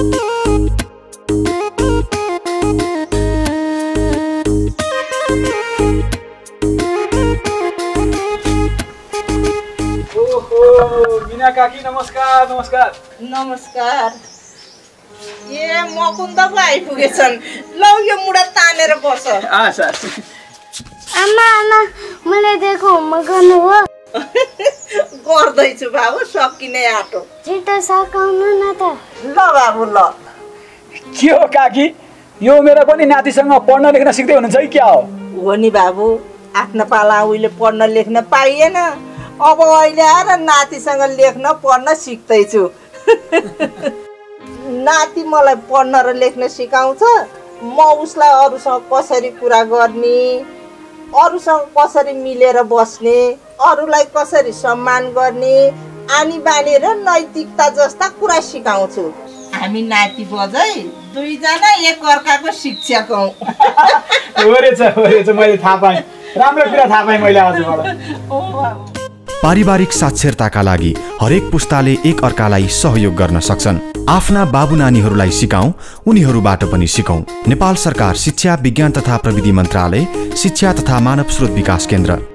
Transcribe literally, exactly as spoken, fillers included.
मीना काकी नमस्कार नमस्कार नमस्कार। ए मकुन्द पो आइपुगेछन्। लौ यो मुडा तानेर बस। आसा आमा आमा मलाई दिएको होमवर्क गर्नु हो? गर्दैछु बाबु, सकिने आँटो। छिटो सकाउनु न त। ल बाबु ल। के हो काकी, यो मेरो पनि नातिसँग पढ्न लेख्न सिक्दै हुनुहुन्छ कि क्या हो? हो नि बाबु, आफ्नो पाला उहिले पढ्न लेख्न पाइएन, अब अहिले आएर नातिसँग लेख्न पढ्न सिक्दैछु। नाति मलाई पढ्न र लेख्न सिकाउँछ, म उसलाई अरूसँग कसरी कुरा गर्ने, अरूसँग कसरी मिलेर बस्ने, अरूलाई कसरी सम्मान गर्ने, आनी बानी र नैतिकता जस्ता कुरा सिकाउँछु। हामी नाति बजै दुईजना एक अर्काको शिक्षक हौ। हो रहेछ हो रहेछ, मैले थाहा पाएँ, राम्रो कुरा थाहा पाएँ मैले आजबाट। पारिवारिक साक्षरताका लागि हरेक पुस्ताले एक अर्कालाई सहयोग गर्न सक्छन्। आफ्ना बाबु नानीहरूलाई सिकाऊ, उनीहरूबाट पनि सिकौं। नेपाल सरकार शिक्षा विज्ञान तथा प्रविधि मन्त्रालय, शिक्षा तथा मानव स्रोत विकास केन्द्र।